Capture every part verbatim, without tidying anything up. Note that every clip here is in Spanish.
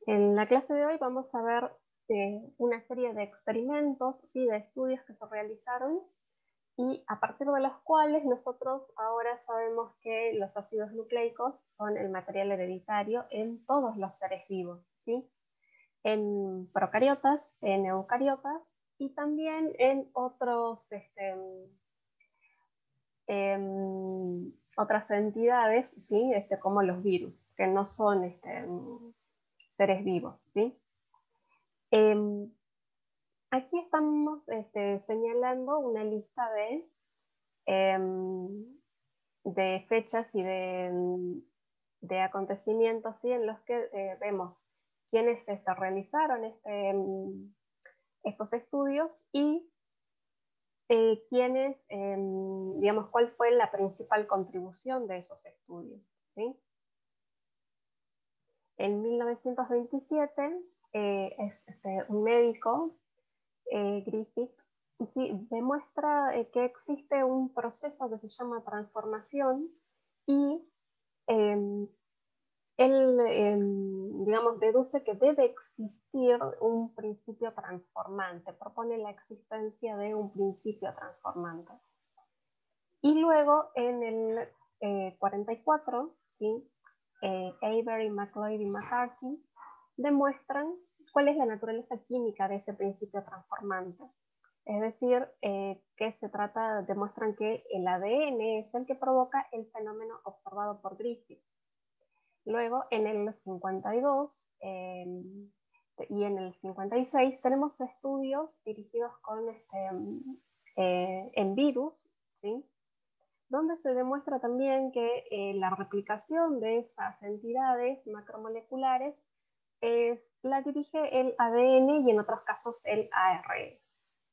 En la clase de hoy vamos a ver eh, una serie de experimentos, ¿sí? De estudios que se realizaron y a partir de los cuales nosotros ahora sabemos que los ácidos nucleicos son el material hereditario en todos los seres vivos, ¿sí? En procariotas, en eucariotas y también en otros, este, en otras entidades, ¿sí? Este, como los virus, que no son este, seres vivos, ¿sí? Eh, Aquí estamos este, señalando una lista de, eh, de fechas y de, de acontecimientos, ¿sí? En los que eh, vemos quiénes este, realizaron este, estos estudios y eh, quiénes, eh, digamos, cuál fue la principal contribución de esos estudios, ¿sí? En mil novecientos veintisiete eh, es este, un médico, eh, Griffith, sí, demuestra eh, que existe un proceso que se llama transformación y eh, él, eh, digamos, deduce que debe existir un principio transformante, propone la existencia de un principio transformante. Y luego en el eh, cuarenta y cuatro, ¿sí? eh, Avery, McLeod y McCarthy demuestran cuál es la naturaleza química de ese principio transformante. Es decir, eh, que se trata, demuestran que el A D N es el que provoca el fenómeno observado por Griffith. Luego, en el cincuenta y dos eh, y en el cincuenta y seis tenemos estudios dirigidos con este, eh, en virus, ¿sí? Donde se demuestra también que eh, la replicación de esas entidades macromoleculares es, la dirige el A D N y en otros casos el A R N.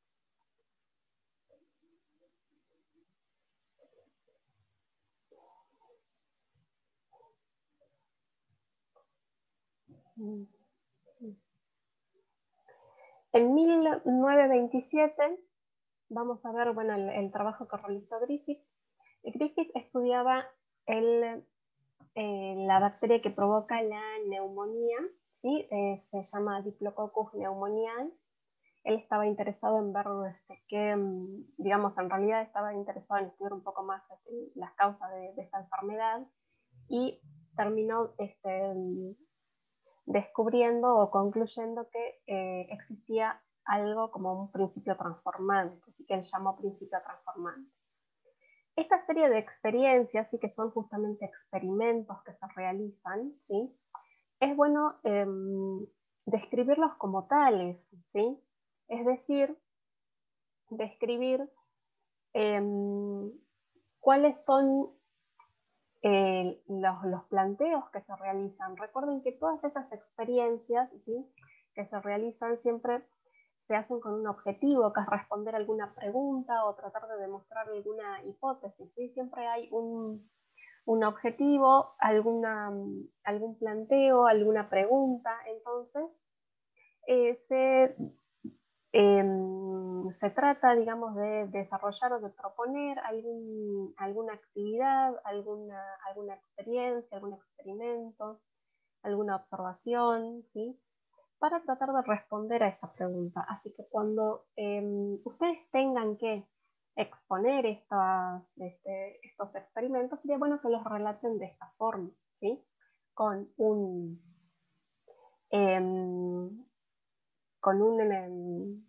En mil novecientos veintisiete vamos a ver bueno, el, el trabajo que realizó Griffith. Griffith estudiaba el, eh, la bacteria que provoca la neumonía, ¿sí? eh, se llama Diplococcus pneumoniae. Él estaba interesado en ver este, que, digamos, en realidad estaba interesado en estudiar un poco más este, las causas de, de esta enfermedad y terminó este, descubriendo o concluyendo que eh, existía algo como un principio transformante, así que él llamó principio transformante. Esta serie de experiencias, ¿sí? Que son justamente experimentos que se realizan, ¿sí? Es bueno eh, describirlos como tales, ¿sí? Es decir, describir eh, cuáles son eh, los, los, planteos que se realizan. Recuerden que todas estas experiencias, ¿sí? Que se realizan siempre se hacen con un objetivo, que es responder alguna pregunta o tratar de demostrar alguna hipótesis, ¿sí? Siempre hay un, un objetivo, alguna, algún planteo, alguna pregunta. Entonces, eh, se, eh, se trata, digamos, de desarrollar o de proponer algún, alguna actividad, alguna, alguna experiencia, algún experimento, alguna observación, ¿sí? Para tratar de responder a esa pregunta. Así que cuando eh, ustedes tengan que exponer estas, este, estos experimentos, sería bueno que los relaten de esta forma, ¿sí? Con un, eh, con un, eh,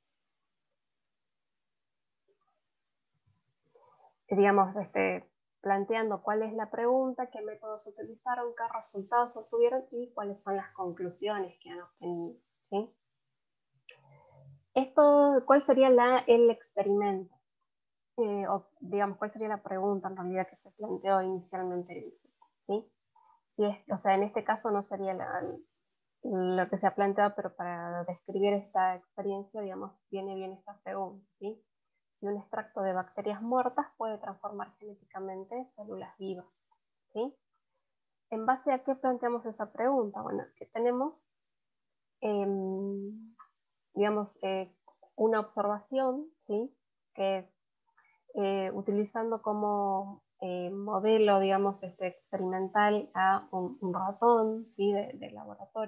digamos, este, planteando cuál es la pregunta, qué métodos utilizaron, qué resultados obtuvieron y cuáles son las conclusiones que han obtenido, ¿sí? Esto, ¿cuál sería la, el experimento? Eh, o digamos, ¿cuál sería la pregunta en realidad que se planteó inicialmente? ¿Sí? Si es, o sea, en este caso no sería la, lo que se ha planteado, pero para describir esta experiencia, digamos, viene bien esta pregunta, ¿sí? Si un extracto de bacterias muertas puede transformar genéticamente células vivas, ¿sí? ¿En base a qué planteamos esa pregunta? Bueno, que tenemos, eh, digamos, eh, una observación, ¿sí? Que es eh, utilizando como eh, modelo, digamos, este, experimental a un, un ratón, ¿sí? de, de laboratorio.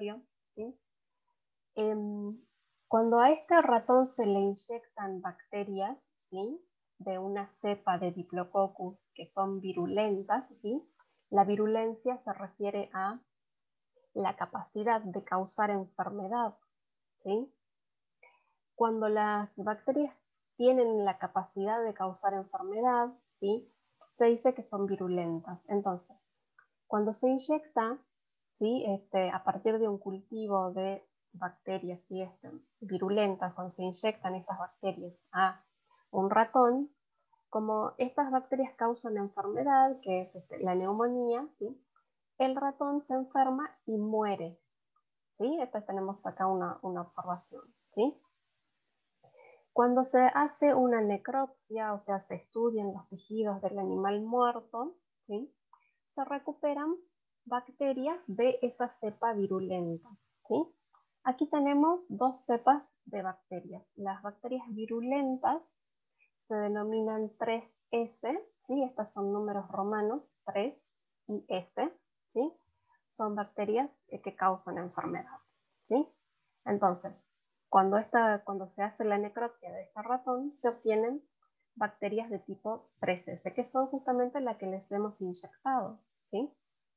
¿sí? Eh, cuando a este ratón se le inyectan bacterias, ¿sí?, de una cepa de Diplococcus que son virulentas, ¿sí?, la virulencia se refiere a la capacidad de causar enfermedad, ¿sí? Cuando las bacterias tienen la capacidad de causar enfermedad, ¿sí?, se dice que son virulentas. Entonces, cuando se inyecta, ¿sí?, este, a partir de un cultivo de bacterias, ¿sí?, este, virulentas, cuando se inyectan estas bacterias a un ratón, como estas bacterias causan enfermedad, que es este, la neumonía, ¿sí?, el ratón se enferma y muere, ¿sí? Esta tenemos acá una, una observación, ¿sí? Cuando se hace una necropsia, o sea, se estudian los tejidos del animal muerto, ¿sí?, se recuperan bacterias de esa cepa virulenta, ¿sí? Aquí tenemos dos cepas de bacterias. Las bacterias virulentas se denominan tres ese, ¿sí? Estos son números romanos, tres y S, ¿sí? Son bacterias que causan enfermedad, ¿sí? Entonces, cuando, esta, cuando se hace la necropsia de este ratón, se obtienen bacterias de tipo tres ese, que son justamente las que les hemos inyectado, ¿sí?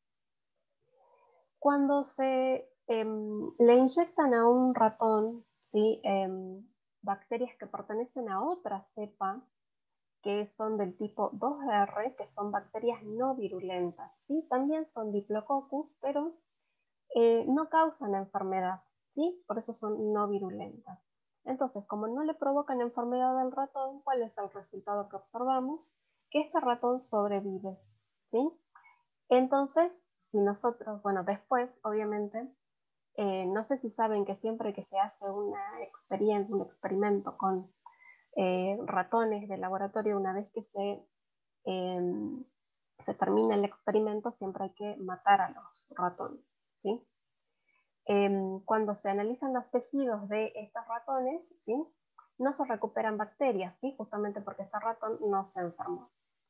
Cuando se eh, le inyectan a un ratón, ¿sí?, eh, bacterias que pertenecen a otra cepa, que son del tipo dos erre, que son bacterias no virulentas, ¿sí? También son Diplococcus, pero eh, no causan enfermedad, ¿sí? Por eso son no virulentas. Entonces, como no le provocan enfermedad al ratón, ¿cuál es el resultado que observamos? Que este ratón sobrevive, ¿sí? Entonces, si nosotros, bueno, después, obviamente, eh, no sé si saben que siempre que se hace una experiencia, un experimento con eh, ratones de laboratorio, una vez que se, eh, se termina el experimento, siempre hay que matar a los ratones, ¿sí? Eh, cuando se analizan los tejidos de estos ratones, ¿sí?, no se recuperan bacterias, ¿sí?, justamente porque este ratón no se enfermó.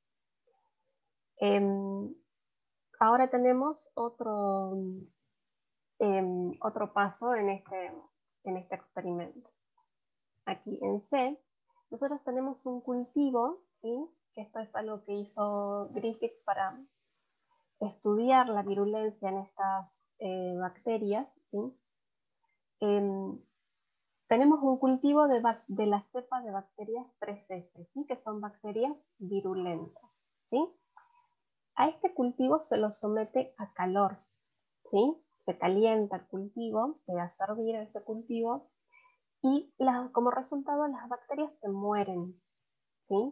Eh, ahora tenemos otro, eh, otro paso en este, en este experimento. Aquí en C, nosotros tenemos un cultivo, ¿sí?, que esto es algo que hizo Griffith para estudiar la virulencia en estas eh, bacterias, ¿sí? Eh, tenemos un cultivo de, de la cepa de bacterias tres ese, ¿sí?, que son bacterias virulentas, ¿sí? A este cultivo se lo somete a calor, ¿sí? Se calienta el cultivo, se hace hervir ese cultivo y la, como resultado las bacterias se mueren, ¿sí?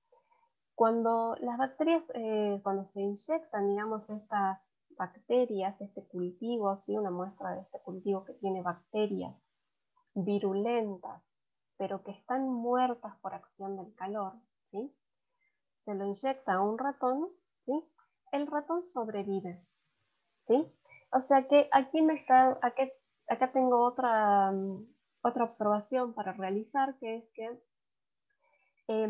Cuando las bacterias, eh, cuando se inyectan, digamos, estas bacterias, este cultivo, ¿sí?, una muestra de este cultivo que tiene bacterias virulentas, pero que están muertas por acción del calor, ¿sí?, se lo inyecta a un ratón, ¿sí?, el ratón sobrevive, ¿sí? O sea que aquí me está, acá, acá tengo otra, otra observación para realizar, que es que eh,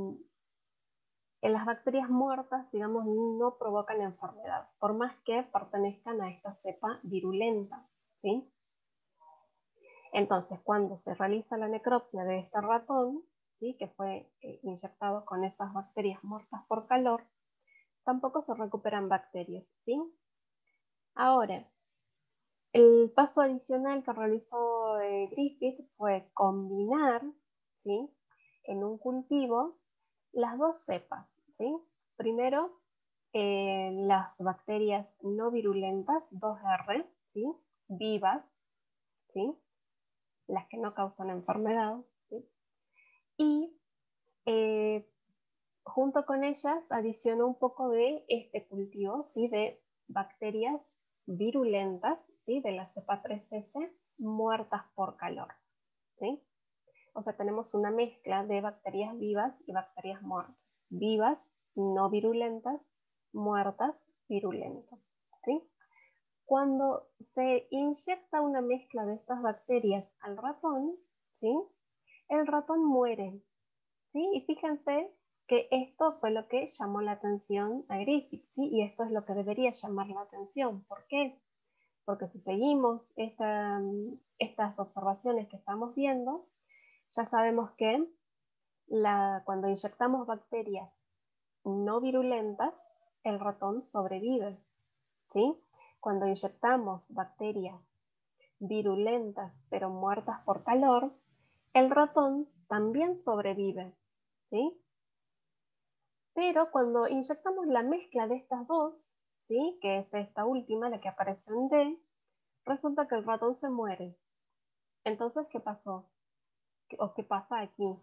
en las bacterias muertas, digamos, no provocan enfermedad, por más que pertenezcan a esta cepa virulenta, ¿sí? Entonces, cuando se realiza la necropsia de este ratón, ¿sí?, que fue eh, inyectado con esas bacterias muertas por calor, tampoco se recuperan bacterias, ¿sí? Ahora, el paso adicional que realizó eh, Griffith fue combinar, ¿sí?, en un cultivo las dos cepas, ¿sí? Primero, eh, las bacterias no virulentas, dos erre, ¿sí?, vivas, ¿sí?, las que no causan enfermedad, ¿sí?, y eh, junto con ellas adicionó un poco de este cultivo, ¿sí?, de bacterias virulentas, ¿sí?, de la cepa tres ese, muertas por calor, ¿sí? O sea, tenemos una mezcla de bacterias vivas y bacterias muertas. Vivas, no virulentas, muertas, virulentas, ¿sí? Cuando se inyecta una mezcla de estas bacterias al ratón, ¿sí?, el ratón muere, ¿sí? Y fíjense que esto fue lo que llamó la atención a Griffith, ¿sí? Y esto es lo que debería llamar la atención. ¿Por qué? porque si seguimos esta, estas observaciones que estamos viendo, ya sabemos que la, cuando inyectamos bacterias no virulentas, el ratón sobrevive, ¿sí? Cuando inyectamos bacterias virulentas pero muertas por calor, el ratón también sobrevive, ¿sí? Pero cuando inyectamos la mezcla de estas dos, ¿sí? Que es esta última, la que aparece en D, resulta que el ratón se muere. Entonces, ¿qué pasó? ¿O qué pasa aquí?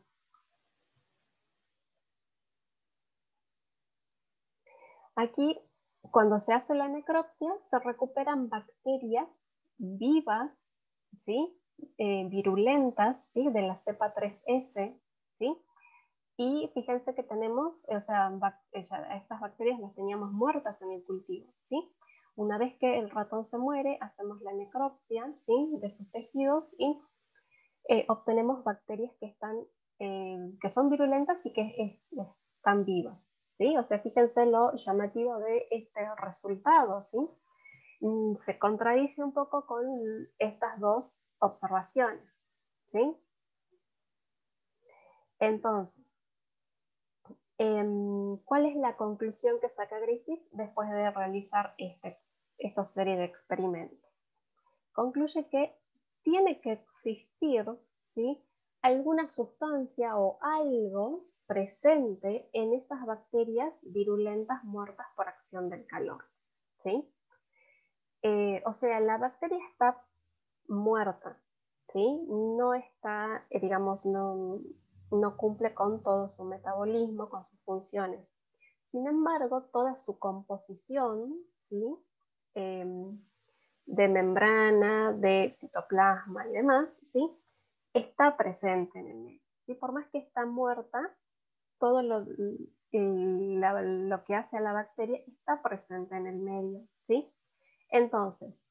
Aquí, cuando se hace la necropsia, se recuperan bacterias vivas, ¿sí? Eh, virulentas, ¿sí? De la cepa tres ese, ¿sí? Y fíjense que tenemos, o sea, estas bacterias las teníamos muertas en el cultivo, ¿sí? Una vez que el ratón se muere, hacemos la necropsia, ¿sí? De sus tejidos y eh, obtenemos bacterias que, están, eh, que son virulentas y que es, están vivas, ¿sí? O sea, fíjense lo llamativo de este resultado, ¿sí? Mm, se contradice un poco con estas dos observaciones, ¿sí? Entonces, ¿cuál es la conclusión que saca Griffith después de realizar este, esta serie de experimentos? Concluye que tiene que existir, ¿sí? Alguna sustancia o algo presente en esas bacterias virulentas muertas por acción del calor, ¿sí? Eh, o sea, la bacteria está muerta, ¿sí? No está, eh, digamos, no, no cumple con todo su metabolismo, con sus funciones. Sin embargo, toda su composición, ¿sí? Eh, de membrana, de citoplasma y demás, ¿sí? Está presente en el medio. Y por más que está muerta, todo lo, la, lo que hace a la bacteria está presente en el medio, ¿sí? Entonces,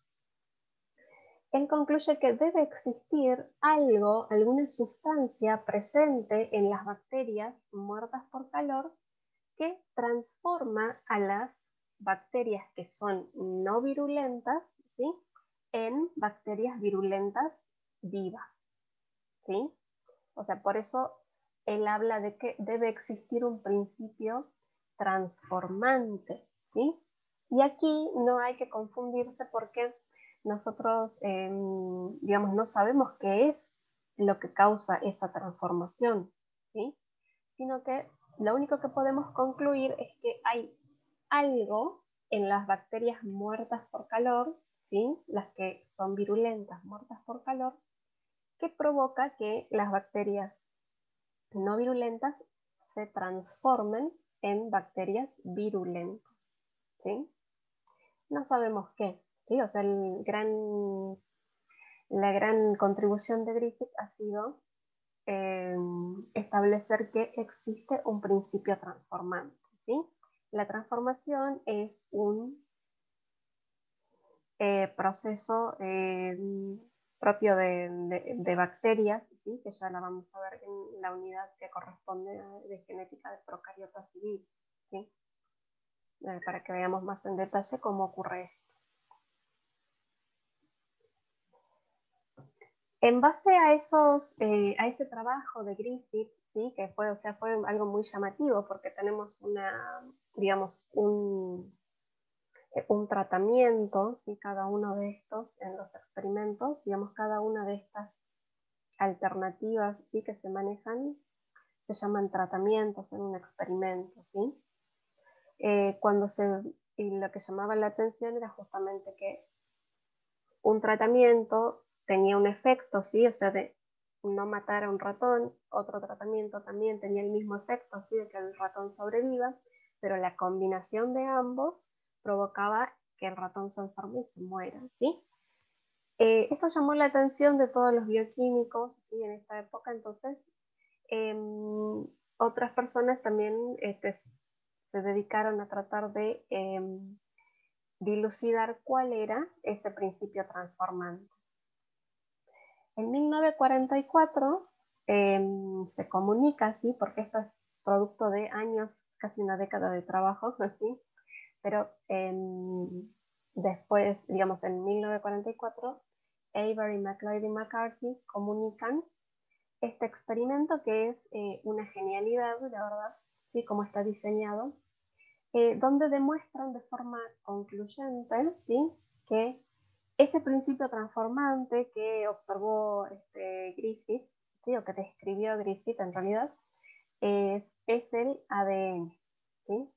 él concluye que debe existir algo, alguna sustancia presente en las bacterias muertas por calor que transforma a las bacterias que son no virulentas, ¿sí? En bacterias virulentas vivas, ¿sí? O sea, por eso él habla de que debe existir un principio transformante, ¿sí? Y aquí no hay que confundirse porque nosotros, eh, digamos, no sabemos qué es lo que causa esa transformación, ¿sí? Sino que lo único que podemos concluir es que hay algo en las bacterias muertas por calor, ¿sí? Las que son virulentas muertas por calor, que provoca que las bacterias no virulentas se transformen en bacterias virulentas, ¿sí? No sabemos qué, ¿sí? O sea, el gran, la gran contribución de Griffith ha sido eh, establecer que existe un principio transformante, ¿sí? La transformación es un eh, proceso eh, propio de, de, de bacterias, ¿sí? Que ya la vamos a ver en la unidad que corresponde a, de genética de procariotas y virus, ¿sí? Eh, para que veamos más en detalle cómo ocurre esto. En base a, esos, eh, a ese trabajo de Griffith, ¿sí? Que fue, o sea, fue algo muy llamativo porque tenemos una, digamos, un, un tratamiento, ¿sí? Cada uno de estos en los experimentos, digamos, cada una de estas alternativas, ¿sí? Que se manejan se llaman tratamientos en un experimento, ¿sí? Eh, cuando se, y lo que llamaba la atención era justamente que un tratamiento tenía un efecto, ¿sí? O sea, de no matar a un ratón, otro tratamiento también tenía el mismo efecto, ¿sí? De que el ratón sobreviva, pero la combinación de ambos provocaba que el ratón se enferme y se muera, ¿sí? Eh, esto llamó la atención de todos los bioquímicos, ¿sí? En esta época, entonces, eh, otras personas también este, se dedicaron a tratar de eh, dilucidar cuál era ese principio transformante. En mil novecientos cuarenta y cuatro eh, se comunica, ¿sí? Porque esto es producto de años, casi una década de trabajo, ¿sí? Pero eh, después, digamos, en mil novecientos cuarenta y cuatro, Avery, McLeod y McCarthy comunican este experimento que es eh, una genialidad, la verdad, ¿sí? Como está diseñado, eh, donde demuestran de forma concluyente, ¿sí? Que ese principio transformante que observó este, Griffith, ¿sí? O que describió Griffith en realidad, es, es el A D N, ¿sí?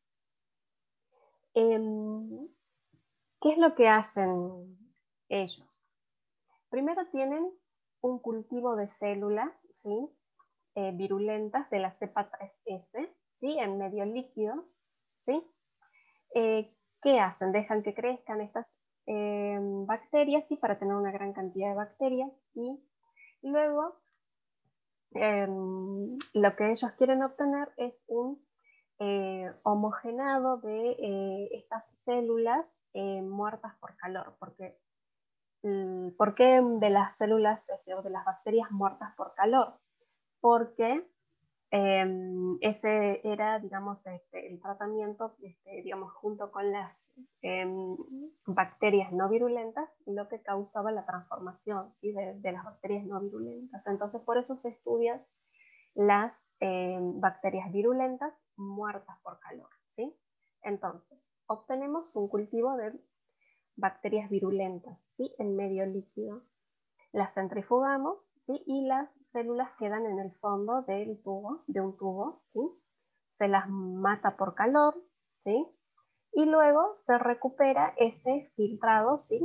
Eh, ¿Qué es lo que hacen ellos? Primero tienen un cultivo de células, ¿sí? eh, virulentas de la cepa tres ese, ¿sí? En medio líquido, ¿sí? Eh, ¿Qué hacen? Dejan que crezcan estas eh, bacterias, ¿sí? Para tener una gran cantidad de bacterias, y luego eh, lo que ellos quieren obtener es un eh, homogenado de eh, estas células eh, muertas por calor, porque ¿por qué de las células este, o de las bacterias muertas por calor? Porque eh, ese era, digamos, este, el tratamiento, este, digamos, junto con las eh, bacterias no virulentas, lo que causaba la transformación, ¿sí? de, de las bacterias no virulentas. Entonces, por eso se estudian las eh, bacterias virulentas muertas por calor, ¿sí? Entonces, obtenemos un cultivo de bacterias virulentas, ¿sí? En medio líquido. Las centrifugamos, ¿sí? Y las células quedan en el fondo del tubo, de un tubo, ¿sí? Se las mata por calor, ¿sí? Y luego se recupera ese filtrado, ¿sí?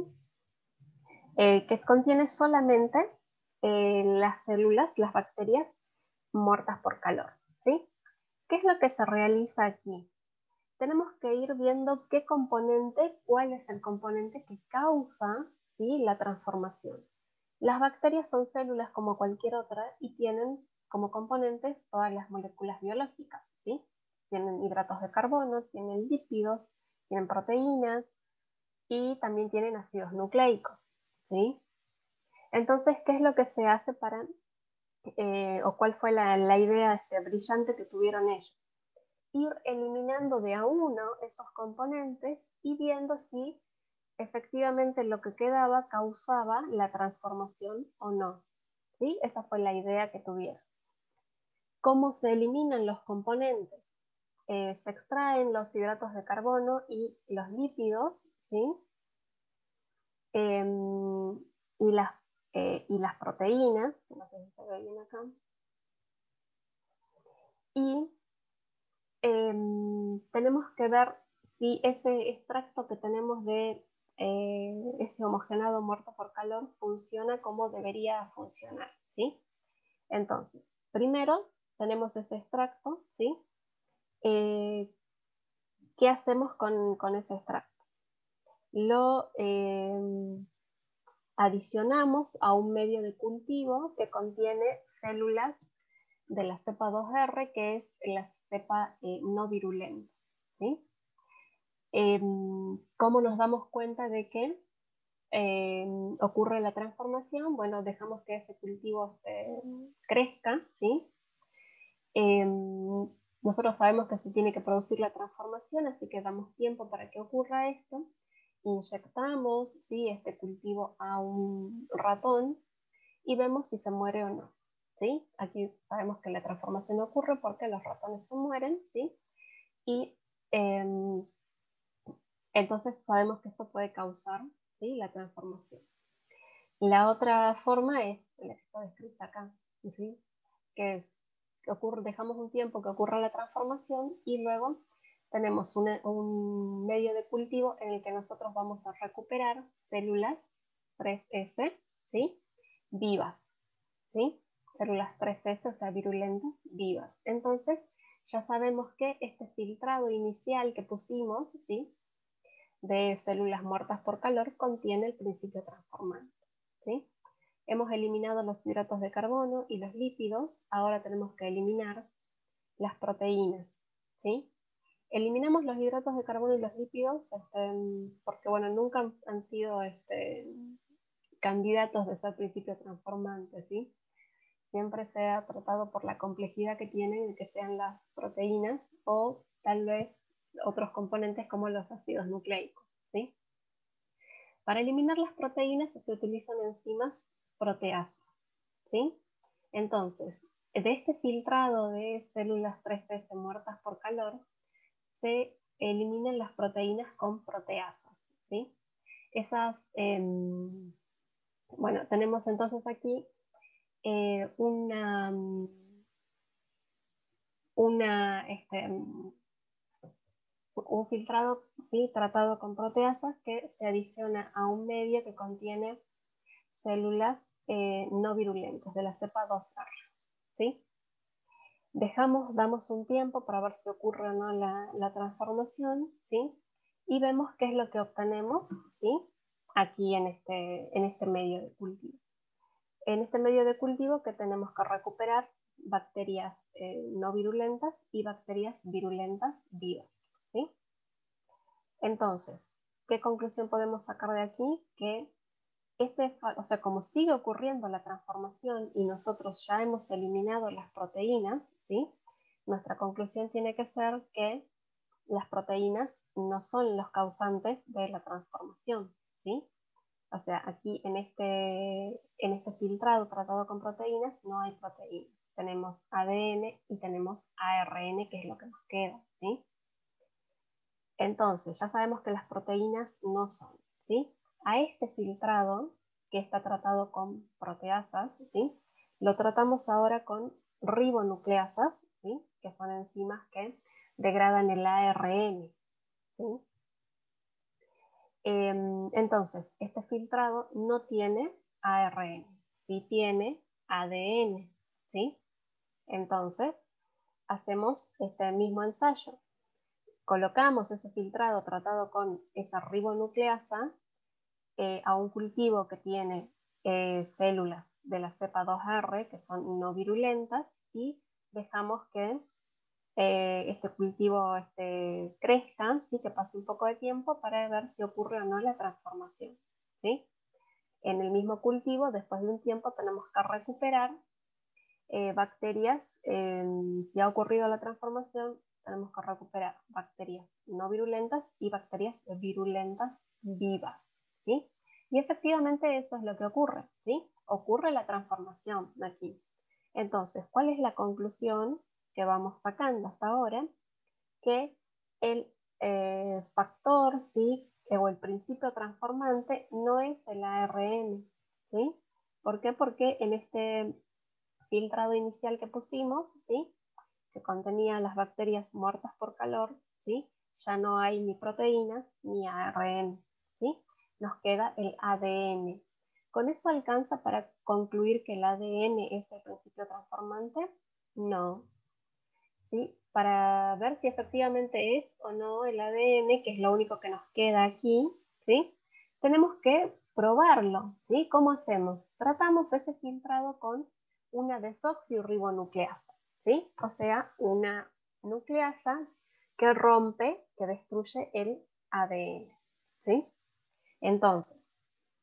Eh, que contiene solamente eh, las células, las bacterias muertas por calor, ¿sí? ¿Qué es lo que se realiza aquí? Tenemos que ir viendo qué componente, cuál es el componente que causa, ¿sí? La transformación. Las bacterias son células como cualquier otra y tienen como componentes todas las moléculas biológicas, ¿sí? Tienen hidratos de carbono, tienen lípidos, tienen proteínas y también tienen ácidos nucleicos, ¿sí? Entonces, ¿qué es lo que se hace para, eh, o cuál fue la, la idea este, brillante que tuvieron ellos? Ir eliminando de a uno esos componentes y viendo si efectivamente lo que quedaba causaba la transformación o no, ¿sí? Esa fue la idea que tuvieron. ¿Cómo se eliminan los componentes? Eh, se extraen los hidratos de carbono y los lípidos, ¿sí? Eh, y, las, eh, y las proteínas, no sé si se ve bien acá, y eh, tenemos que ver si ese extracto que tenemos de eh, ese homogenado muerto por calor funciona como debería funcionar, ¿sí? Entonces, primero tenemos ese extracto, ¿sí? Eh, ¿Qué hacemos con, con ese extracto? Lo eh, adicionamos a un medio de cultivo que contiene células de la cepa dos erre, que es la cepa eh, no virulenta, ¿sí? Eh, ¿Cómo nos damos cuenta de que eh, ocurre la transformación? Bueno, dejamos que ese cultivo este, crezca, ¿sí? Eh, nosotros sabemos que se tiene que producir la transformación, así que damos tiempo para que ocurra esto. Inyectamos, ¿sí? Este cultivo a un ratón y vemos si se muere o no, ¿sí? Aquí sabemos que la transformación ocurre porque los ratones se mueren, ¿sí? Y eh, entonces sabemos que esto puede causar, ¿sí? La transformación. La otra forma es la que está descrita acá, ¿sí? Que es que ocurre, dejamos un tiempo que ocurra la transformación y luego tenemos una, un medio de cultivo en el que nosotros vamos a recuperar células tres ese, ¿sí? Vivas, ¿sí? Células tres ese, o sea, virulentas, vivas. Entonces, ya sabemos que este filtrado inicial que pusimos, ¿sí? De células muertas por calor contiene el principio transformante, ¿sí? Hemos eliminado los hidratos de carbono y los lípidos, ahora tenemos que eliminar las proteínas, ¿sí? Eliminamos los hidratos de carbono y los lípidos este, porque, bueno, nunca han, han sido este, candidatos de ser principio transformante, ¿sí? Siempre se ha tratado por la complejidad que tienen de que sean las proteínas o tal vez otros componentes como los ácidos nucleicos, ¿sí? Para eliminar las proteínas se utilizan enzimas proteasa, ¿sí? Entonces, de este filtrado de células tres S muertas por calor, se eliminan las proteínas con proteasas, ¿sí? Esas, eh, bueno, tenemos entonces aquí eh, una, una este, un filtrado, ¿sí?, tratado con proteasas que se adiciona a un medio que contiene células eh, no virulentas de la cepa dos R, ¿sí? Dejamos, damos un tiempo para ver si ocurre o no la, la transformación, ¿sí? Y vemos qué es lo que obtenemos, ¿sí?, aquí en este, en este medio de cultivo. En este medio de cultivo que tenemos que recuperar bacterias eh, no virulentas y bacterias virulentas vivas, ¿sí? Entonces, ¿qué conclusión podemos sacar de aquí? Que ese, o sea, como sigue ocurriendo la transformación y nosotros ya hemos eliminado las proteínas, ¿sí?, nuestra conclusión tiene que ser que las proteínas no son los causantes de la transformación, ¿sí? O sea, aquí en este, en este filtrado tratado con proteínas no hay proteínas. Tenemos A D N y tenemos A R N, que es lo que nos queda, ¿sí? Entonces, ya sabemos que las proteínas no son, ¿sí? A este filtrado, que está tratado con proteasas, ¿sí?, lo tratamos ahora con ribonucleasas, ¿sí?, que son enzimas que degradan el A R N, ¿sí? Eh, entonces, este filtrado no tiene A R N, sí tiene A D N, ¿sí? Entonces, hacemos este mismo ensayo. Colocamos ese filtrado tratado con esa ribonucleasa eh, a un cultivo que tiene eh, células de la cepa dos R que son no virulentas y dejamos que eh, este cultivo este, crezca, ¿sí?, que pase un poco de tiempo para ver si ocurre o no la transformación, ¿sí? En el mismo cultivo, después de un tiempo, tenemos que recuperar eh, bacterias. Eh, si ha ocurrido la transformación, tenemos que recuperar bacterias no virulentas y bacterias virulentas vivas, ¿sí? Y efectivamente eso es lo que ocurre, ¿sí? Ocurre la transformación aquí. Entonces, ¿cuál es la conclusión que vamos sacando hasta ahora? Que el eh, factor, ¿sí?, o el principio transformante no es el A R N, ¿sí? ¿Por qué? Porque en este filtrado inicial que pusimos, ¿sí?, que contenía las bacterias muertas por calor, ¿sí?, ya no hay ni proteínas ni A R N, ¿sí? Nos queda el A D N. ¿Con eso alcanza para concluir que el A D N es el principio transformante? No, ¿sí? Para ver si efectivamente es o no el A D N, que es lo único que nos queda aquí, ¿sí?, tenemos que probarlo, ¿sí? ¿Cómo hacemos? Tratamos ese filtrado con una desoxirribonucleasa, ¿sí? O sea, una nucleasa que rompe, que destruye el A D N, ¿sí? Entonces,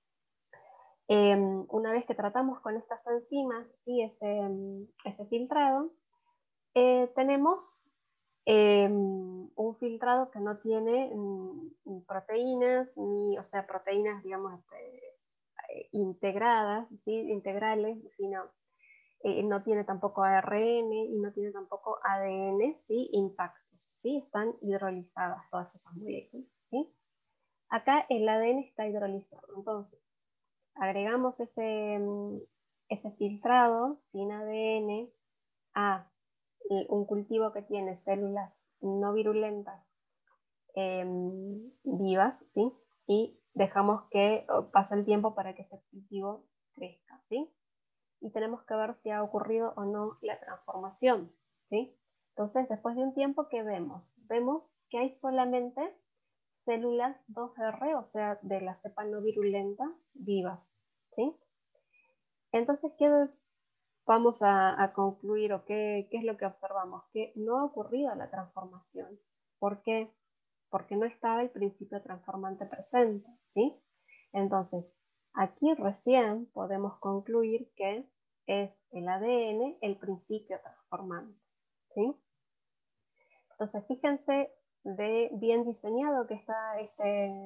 eh, una vez que tratamos con estas enzimas, ¿sí?, ese, ese filtrado, eh, tenemos eh, un filtrado que no tiene mm, proteínas, ni, o sea, proteínas, digamos, este, integradas, ¿sí?, integrales, sino eh, no tiene tampoco A R N y no tiene tampoco A D N, ¿sí?, intactos, ¿sí? Están hidrolizadas todas esas moléculas, ¿sí? Acá el A D N está hidrolizado, entonces agregamos ese, ese filtrado sin A D N a un cultivo que tiene células no virulentas eh, vivas, ¿sí?, y dejamos que pase el tiempo para que ese cultivo crezca, ¿sí? Y tenemos que ver si ha ocurrido o no la transformación, ¿sí? Entonces, después de un tiempo, ¿qué vemos? Vemos que hay solamente células dos R, o sea, de la cepa no virulenta, vivas, ¿sí? Entonces, ¿qué vamos a, a concluir o qué, qué es lo que observamos? Que no ha ocurrido la transformación. ¿Por qué? Porque no estaba el principio transformante presente, ¿sí? Entonces, aquí recién podemos concluir que es el A D N el principio transformante, ¿sí? Entonces, fíjense de bien diseñado que está este,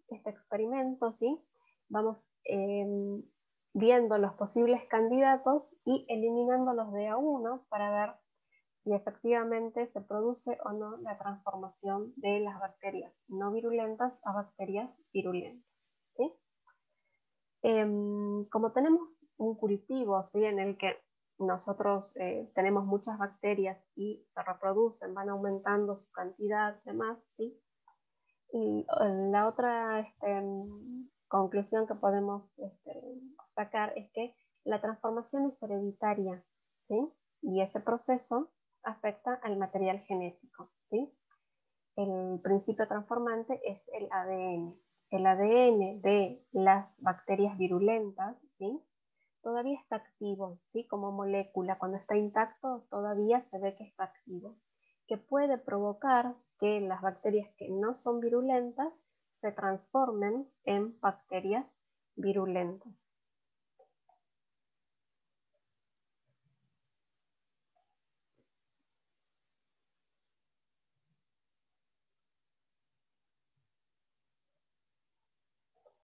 este experimento, ¿sí? Vamos eh, viendo los posibles candidatos y eliminándolos de a uno para ver si efectivamente se produce o no la transformación de las bacterias no virulentas a bacterias virulentas, ¿sí? Eh, como tenemos un cultivo, ¿sí?, en el que nosotros eh, tenemos muchas bacterias y se reproducen, van aumentando su cantidad, demás, ¿sí? Y la otra este, conclusión que podemos este, sacar es que la transformación es hereditaria, ¿sí? Y ese proceso afecta al material genético, ¿sí? El principio transformante es el A D N. El A D N de las bacterias virulentas, ¿sí?, todavía está activo, ¿sí?, como molécula. Cuando está intacto todavía se ve que está activo, que puede provocar que las bacterias que no son virulentas se transformen en bacterias virulentas,